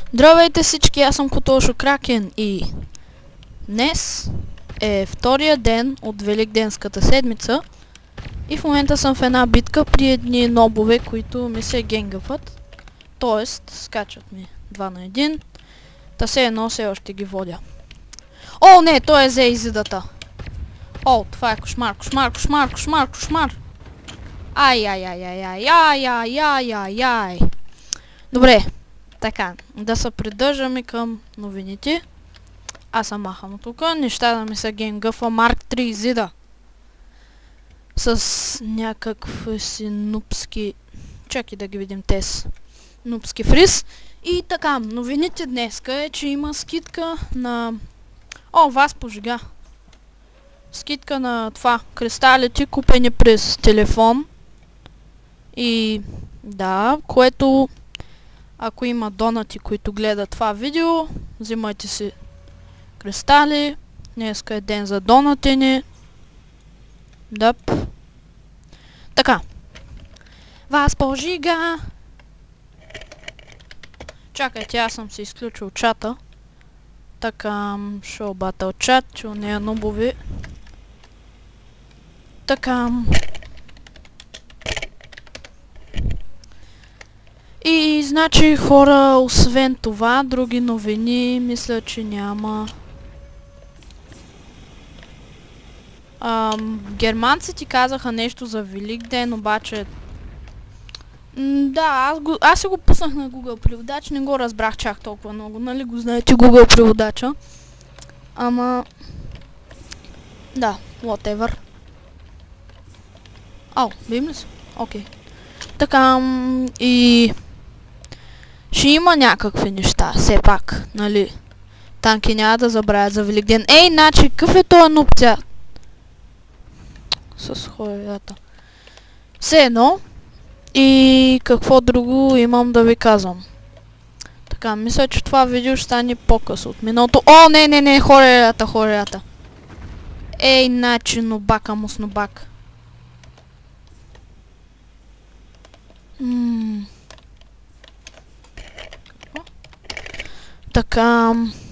Здравейте всички, аз съм Котошо Кракен и днес е втория ден от Великденската седмица и в момента съм в една битка при едни нобове, които ми се генгъпват. Тоест, скачат ми 2 на 1. Та все едно все още ги водя. О, не, той е зе изидата. О, това е кошмар, кошмар, кошмар, кошмар, кошмар. Ай. Добре, така, да се придържаме към новините. Аз съм махам от тук, неща да ми са генгъфа Марк 3 изида. С някакви си нупски... Чакай да ги видим тез. Нупски фриз. И така, новините днеска е, че има скидка на... О, вас пожига. Скидка на това, кристалите, купени през телефон. И да, което... Ако има донати, които гледат това видео, взимайте си кристали. Днеска е ден за донатини. Дъп. Така. Вас пожига. Чакайте, аз съм си изключил чата. Така, шоу батъл чат, че не е нубови. Така. И значи хора, освен това, други новини, мисля, че няма. Германците казаха нещо за Великден, обаче... Да, аз си го пуснах на Google преводач, не го разбрах чак толкова много, нали го знаете Google преводача. Ама... Да, whatever. Ау, бим ли се? Окей. Така, и... Ще има някакви неща, все пак, нали? Танки няма да забравят за Великден. Ей, значи, какъв е този нупця? С хуевята. Все едно. И какво друго имам да ви казвам. Така, мисля, че това видео ще стане по-късно от миналото. О, не, хорелята. Ей, значи, нобака му с нобак. Така...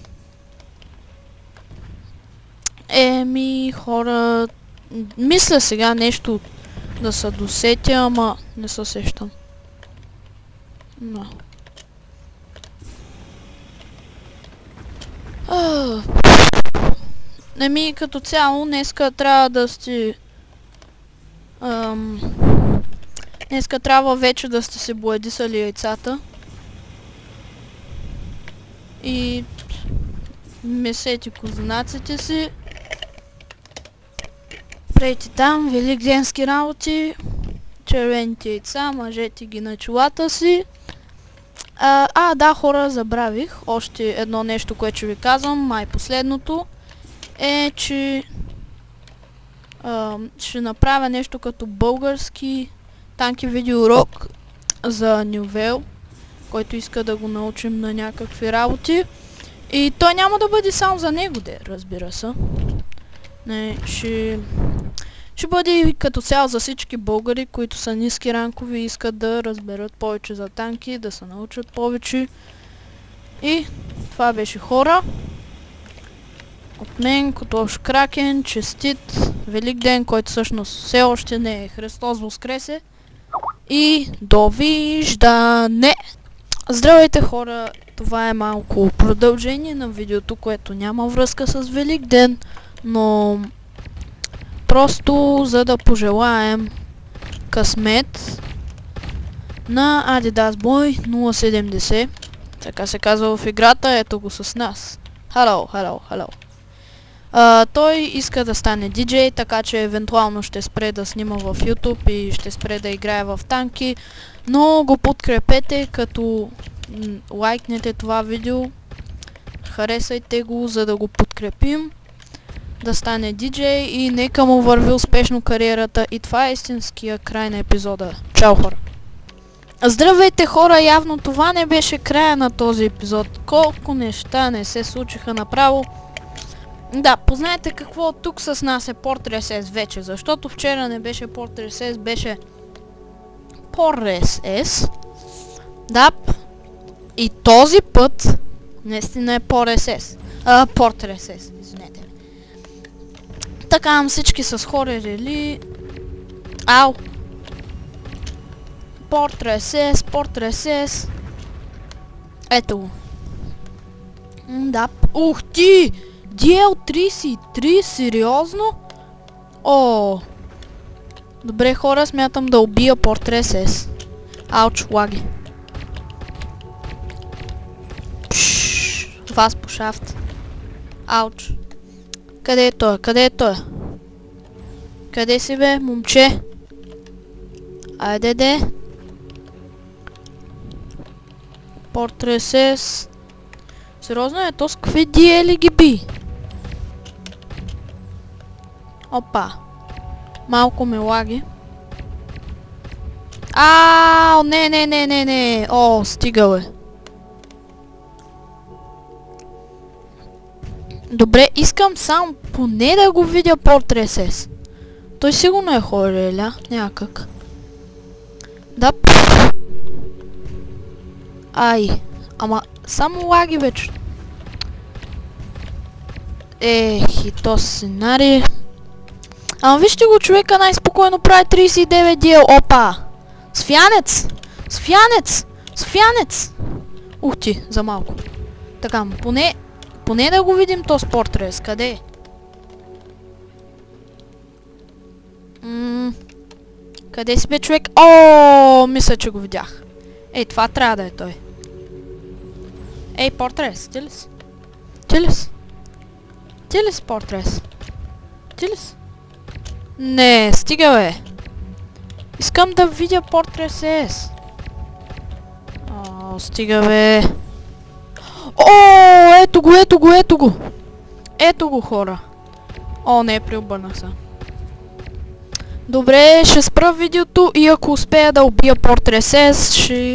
Еми, хора... Мисля сега нещо да се досетя, ама не се сещам. No. Еми, като цяло, днеска трябва да сте... Днеска трябва вече да сте се боядисали яйцата. И... месете козунаците си. Прейте там великденски работи. Червените яйца, мъжете ги на чулата си. Да, хора, забравих. Още едно нещо, което ще ви казвам, май последното, е, че ще направя нещо като български танки видеоурок за Нювел, който иска да го научим на някакви работи. И той няма да бъде само за него, разбира се. Не, ще бъде и като цяло за всички българи, които са ниски ранкови и искат да разберат повече за танки, да се научат повече. И това беше, хора. От мен, Котошо Кракен, честит Великден, който всъщност все още не е. Христос воскресе. И довиждане! Здравейте, хора! Това е малко продължение на видеото, което няма връзка с Великден, но просто за да пожелаем късмет на Adidas Boy 070. Така се казва в играта, ето го с нас. Hello. Той иска да стане диджей, така че евентуално ще спре да снима в YouTube и ще спре да играе в танки, но го подкрепете, като лайкнете това видео, харесайте го, за да го подкрепим да стане диджей и нека му върви успешно кариерата. И това е истинския край на епизода. Чао, хора! Здравейте, хора! Явно това не беше края на този епизод. Колко неща не се случиха направо. Да, познаете какво тук с нас е Porter SS вече, защото вчера не беше Porter SS, беше Porter SS. Да. И този път наистина е Port SS, извинете. Така, всички с хорери. Ау! Port SS. Ето го. Да. Ух ти! DL33, сериозно? О! Добре, хора, смятам да убия Port SS. Ауч, лаги. Вас по шафт. Ауч. Къде е той? Къде е той? Къде си бе, момче? Айде де. Port SS. Сериозно е, то с какви DL ги би? Опа. Малко ме лаги. Аааа, не. О, стигал е. Добре, искам само поне да го видя Port SS. Той сигурно е хореля, някак. Да. Ай, ама само лаги вече. И то сценарий. Ама вижте го, човека най-спокойно прави 39 DL. Опа! Сфянец! Ух ти, за малко. Така, поне да го видим то с Port SS. Къде е? Къде си бе, човек? О, мисля, че го видях. Ей, това трябва да е той. Ей, Port SS, ти ли си? Ти ли си Port SS? Ти ли си? Не, стига бе. Искам да видя Port SS. О, стига бе. О, ето го. Ето го, хора. О, не, преобърнах се. Добре, ще спра видеото и ако успея да убия Port SS, ще...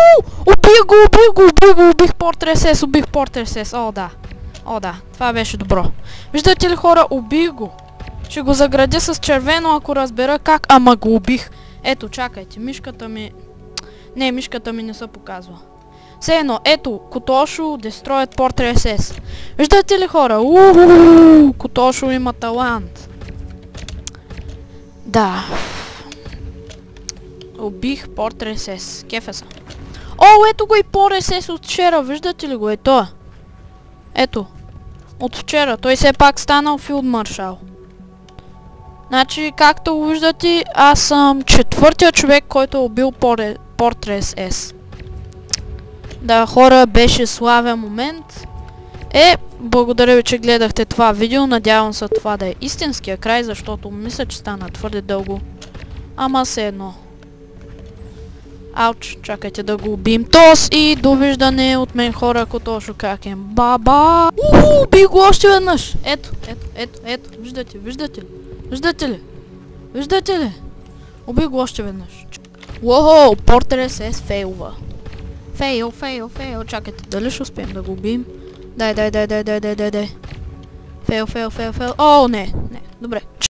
Убих Port SS. О, да. Това беше добро. Виждате ли, хора, убих го. Ще го заградя с червено, ако разбера как, ама го убих. Ето, чакайте, мишката ми... Не, мишката ми не се показва. Все едно, ето, Котошо дестроят Port SS. Виждате ли, хора? Котошо има талант. Да. Убих Port SS. Кефа са. О, ето го и Port SS от вчера. Виждате ли го? Ето. Ето. От вчера. Той все пак станал филд маршал. Значи, както виждате, аз съм четвъртия човек, който е убил Port SS. Да, хора, беше славен момент. Благодаря ви, че гледахте това видео. Надявам се това да е истинския край, защото мисля, че стана твърде дълго. Ама все едно. Ауч, чакайте да го убием. Тос и довиждане от мен, хора, Котошо Какен. Баба! Убий го още веднъж! Ето. Виждате ли? Убий го още веднъж. Уохо, Port SS фейлва. Фейл. Чакайте, дали ще успеем да го убием? Дай. Фейл. О, не. Добре.